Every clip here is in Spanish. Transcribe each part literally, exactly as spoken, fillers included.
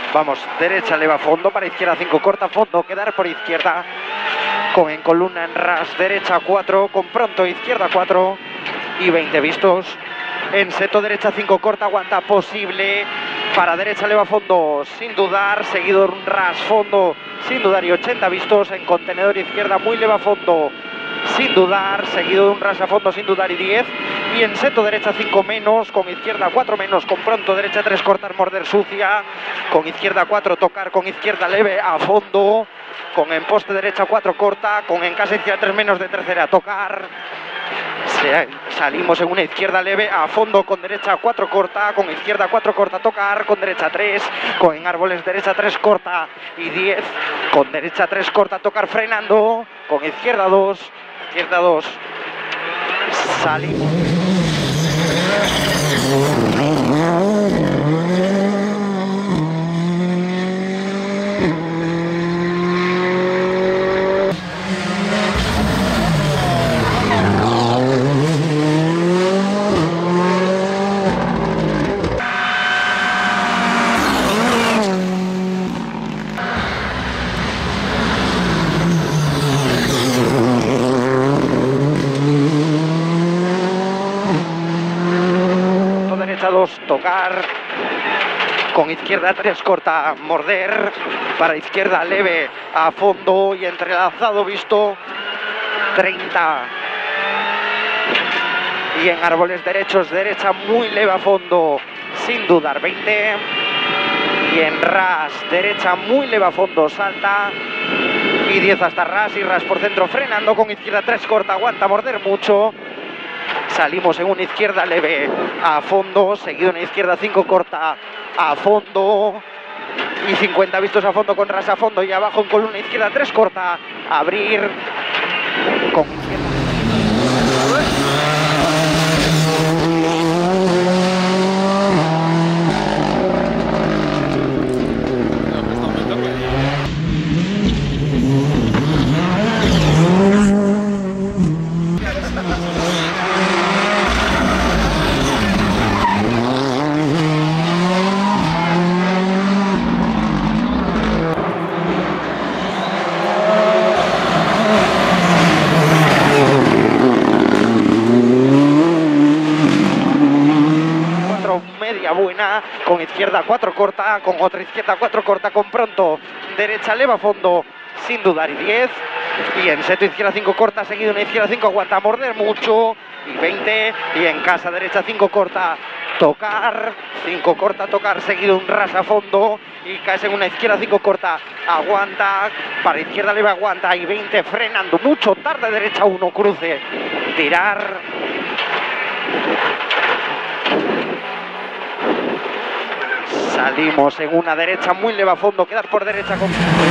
Vamos, derecha eleva a fondo, para izquierda cinco corta, fondo, quedar por izquierda. Con en columna en ras, derecha cuatro, con pronto izquierda cuatro y veinte vistos. En seto derecha cinco corta, aguanta posible. Para derecha eleva a fondo, sin dudar, seguido en ras fondo, sin dudar y ochenta vistos. En contenedor izquierda muy leva a fondo, sin dudar, seguido de un ras a fondo, sin dudar y diez. Y en seto derecha cinco menos, con izquierda cuatro menos, con pronto derecha tres cortar, morder sucia. Con izquierda cuatro tocar, con izquierda leve a fondo. Con en poste derecha cuatro corta, con en casa izquierda tres menos de tercera tocar. Se, salimos en una izquierda leve a fondo, con derecha cuatro corta, con izquierda cuatro corta tocar, con derecha tres, con en árboles derecha tres corta y diez, con derecha tres corta tocar frenando, con izquierda dos, izquierda dos, salimos. Tocar, con izquierda tres corta, morder, para izquierda leve a fondo y entrelazado visto treinta. Y en árboles derechos, derecha muy leve a fondo, sin dudar veinte. Y en ras, derecha muy leve a fondo, salta y diez hasta ras, y ras por centro frenando, con izquierda tres corta, aguanta morder mucho. Salimos en una izquierda leve a fondo, seguido en una izquierda cinco corta a fondo y cincuenta vistos a fondo, con ras a fondo y abajo en columna izquierda tres corta, abrir con izquierda. Buena, con izquierda cuatro corta, con otra izquierda cuatro corta, con pronto derecha leva a fondo, sin dudar y diez. Y en seto izquierda cinco corta, seguido en izquierda cinco, aguanta morder mucho y veinte. Y en casa derecha cinco corta, tocar, cinco corta, tocar, seguido un ras a fondo y caes en una izquierda cinco corta, aguanta, para izquierda leve aguanta y veinte, frenando mucho, tarde derecha uno, cruce, tirar. Salimos en una derecha muy leve a fondo, quedar por derecha con...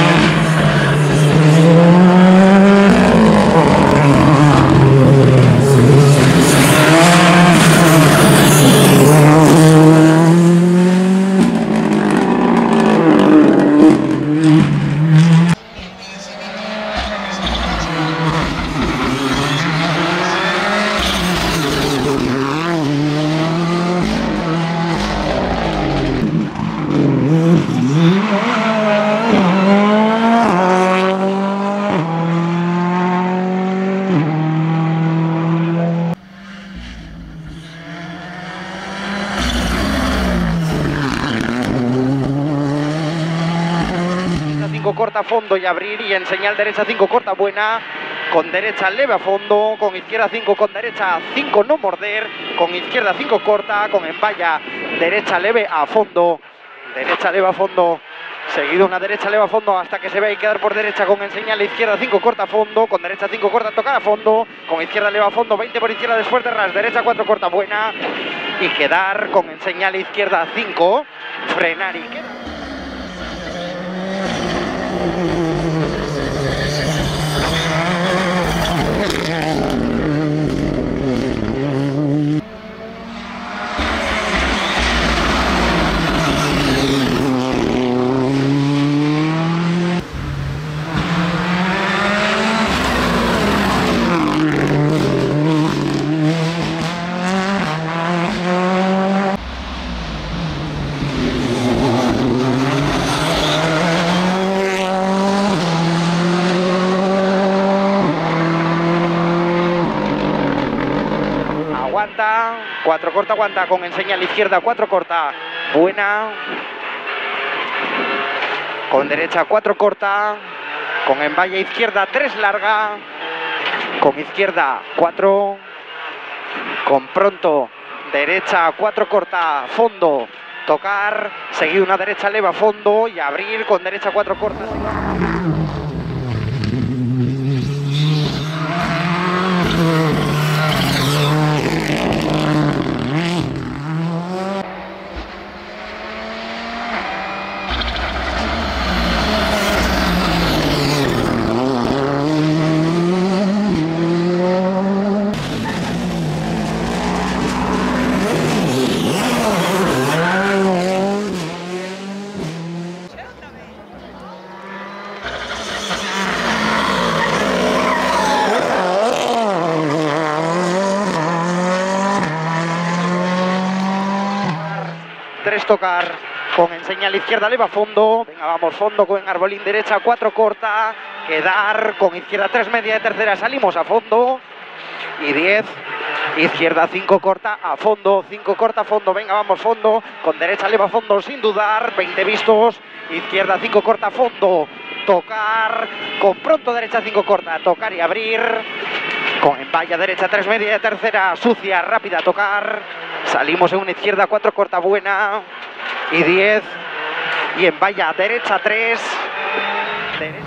corta a fondo y abrir, y en señal derecha cinco corta buena, con derecha leve a fondo, con izquierda cinco, con derecha cinco no morder, con izquierda cinco corta, con en valla derecha leve a fondo, derecha leve a fondo, seguido una derecha leve a fondo hasta que se vea y quedar por derecha, con en señal izquierda cinco corta a fondo, con derecha cinco corta tocar a fondo, con izquierda leve a fondo, veinte por izquierda después de ras, derecha cuatro corta buena y quedar con en señal izquierda cinco, frenar y quedar. cuatro corta, aguanta, con enseña a la izquierda, cuatro corta, buena. Con derecha, cuatro corta, con en valla izquierda, tres larga. Con izquierda, cuatro. Con pronto, derecha, cuatro corta, fondo, tocar, seguir una derecha leva, fondo y abrir con derecha, cuatro corta. Tres tocar, con enseña a la izquierda, leva, fondo, venga, vamos, fondo, con arbolín, derecha, cuatro corta, quedar, con izquierda, tres media de tercera, salimos a fondo, y diez, izquierda, cinco corta, a fondo, cinco corta, fondo, venga, vamos, fondo, con derecha, leva, fondo, sin dudar, veinte vistos, izquierda, cinco corta, fondo, tocar, con pronto, derecha, cinco corta, tocar y abrir, con en valla, derecha, tres media de tercera, sucia, rápida, tocar, salimos en una izquierda, cuatro corta, buena, y diez, y en valla, derecha, tres, derecha.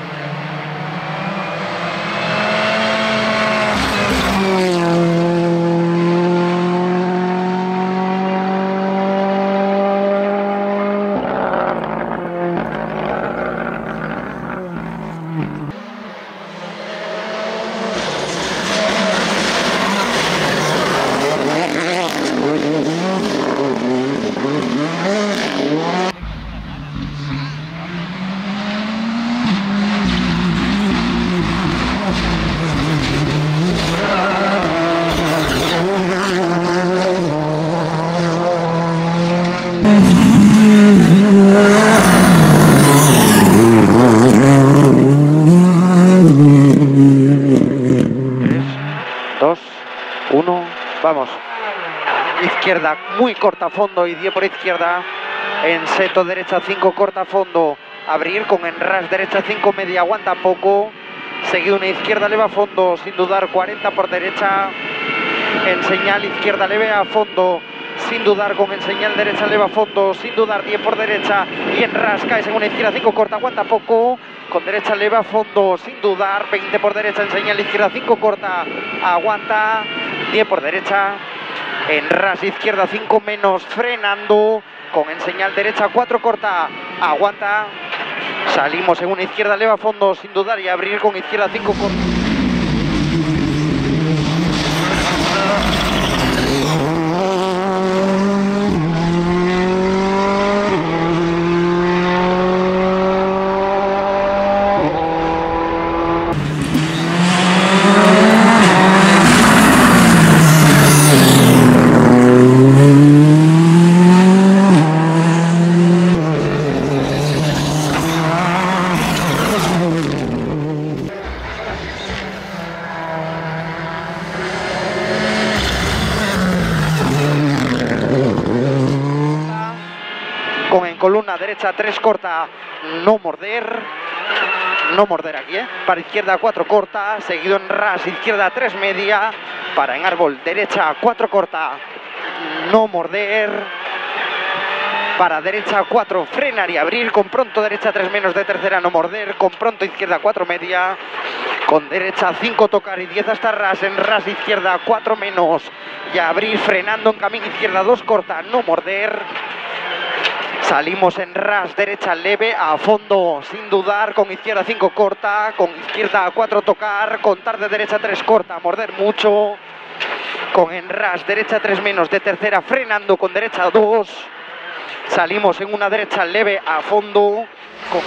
dos, uno, vamos. Izquierda, muy corta, fondo y diez por izquierda. En seto, derecha, cinco corta, fondo. Abrir con en ras, derecha, cinco media, aguanta poco. Seguido una izquierda, leve a fondo, sin dudar, cuarenta por derecha. En señal, izquierda, leve a fondo, sin dudar, con en señal, derecha, leve a fondo, sin dudar, diez por derecha. Y en ras, caes en una izquierda, cinco corta, aguanta poco. Con derecha, leve a fondo, sin dudar, veinte por derecha, en señal, izquierda, cinco corta, aguanta, diez por derecha. En ras, izquierda, cinco menos, frenando, con en señal, derecha, cuatro corta, aguanta. Salimos en una izquierda, leva a fondo, sin dudar, y abrir con izquierda, cinco corta. Con en columna derecha, tres corta, no morder, no morder aquí, ¿eh? Para izquierda, cuatro corta, seguido en ras, izquierda, tres media, para en árbol, derecha, cuatro corta, no morder, para derecha, cuatro, frenar y abrir, con pronto derecha, tres menos de tercera, no morder, con pronto izquierda, cuatro media, con derecha, cinco tocar y diez hasta ras, en ras, izquierda, cuatro menos, y abrir, frenando en camino, izquierda, dos corta, no morder. Salimos en ras, derecha leve, a fondo, sin dudar, con izquierda cinco corta, con izquierda cuatro tocar, con tarde derecha tres corta, morder mucho, con en ras, derecha tres menos de tercera, frenando con derecha dos, salimos en una derecha leve, a fondo, con...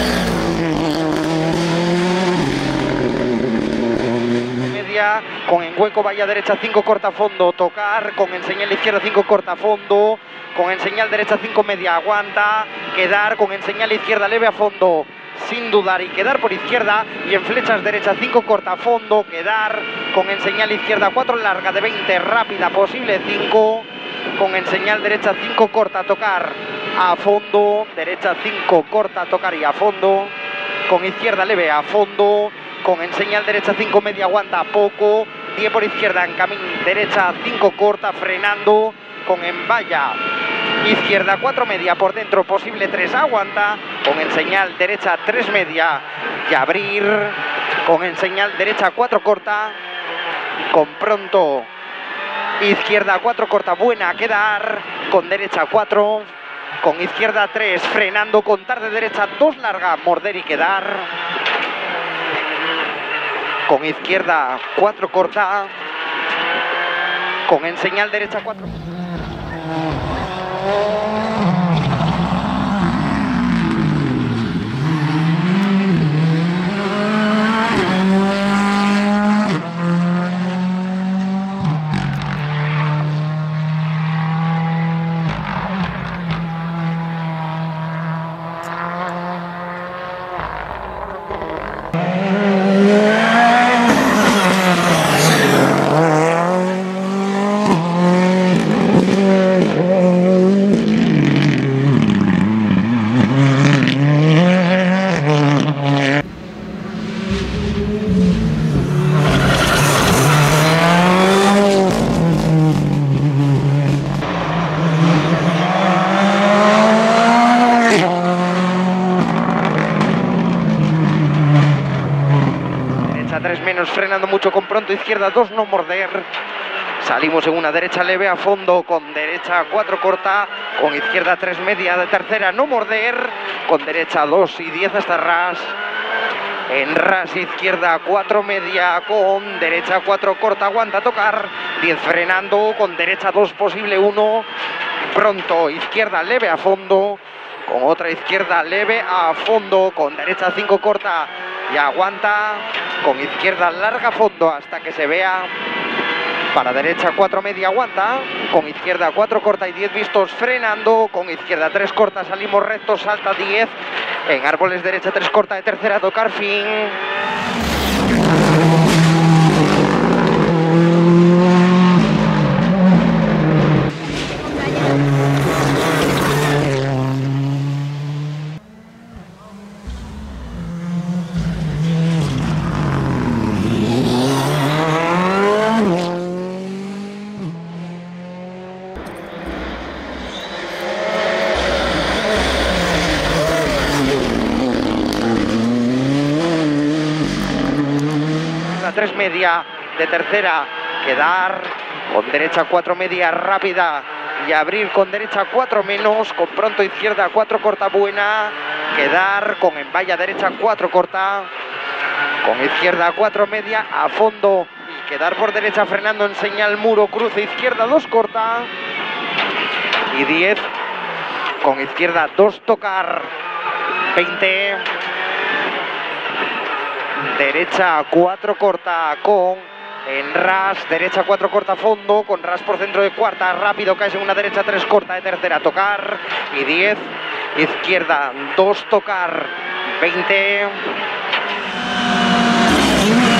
con hueco, valla derecha cinco, corta fondo, tocar, con enseñal izquierda cinco, corta fondo, con enseñal derecha cinco, media, aguanta, quedar, con enseñal izquierda leve a fondo, sin dudar y quedar por izquierda, y en flechas derecha cinco, corta fondo, quedar, con enseñal izquierda cuatro, larga de veinte, rápida, posible cinco, con enseñal derecha cinco, corta, tocar, a fondo, derecha cinco, corta, tocar y a fondo, con izquierda leve a fondo, con enseñal derecha cinco, media, aguanta poco, diez por izquierda en camino, derecha cinco, corta, frenando, con en valla, izquierda cuatro, media, por dentro, posible tres, aguanta, con enseñal derecha tres, media, y abrir, con enseñal derecha cuatro, corta, con pronto, izquierda cuatro, corta, buena, quedar, con derecha cuatro, con izquierda tres, frenando, contar de derecha dos, larga, morder y quedar, con izquierda cuatro, corta, con enseñal derecha cuatro. tres menos, frenando mucho, con pronto, izquierda dos, no morder, salimos en una derecha leve a fondo, con derecha cuatro, corta, con izquierda tres, media, de tercera, no morder, con derecha dos y diez hasta ras, en ras izquierda cuatro, media, con derecha cuatro, corta, aguanta, tocar, diez frenando, con derecha dos, posible uno, pronto, izquierda leve a fondo, con otra izquierda leve a fondo, con derecha cinco, corta y aguanta, con izquierda larga a fondo hasta que se vea, para derecha cuatro, media, aguanta, con izquierda cuatro, corta y diez vistos, frenando, con izquierda tres, corta, salimos rectos, salta diez, en árboles derecha tres, corta, de tercera, tocar, fin. tres, media, de tercera, quedar, con derecha cuatro, media, rápida, y abrir con derecha cuatro menos, con pronto izquierda cuatro, corta, buena, quedar, con en valla derecha cuatro, corta, con izquierda cuatro, media, a fondo, y quedar por derecha frenando en señal muro, cruce, izquierda dos, corta, y diez, con izquierda dos, tocar, veinte, derecha cuatro, corta, con en ras, derecha cuatro, corta, fondo, con ras por centro de cuarta, rápido, caes en una derecha tres, corta, de tercera, tocar, y diez, izquierda dos, tocar, veinte.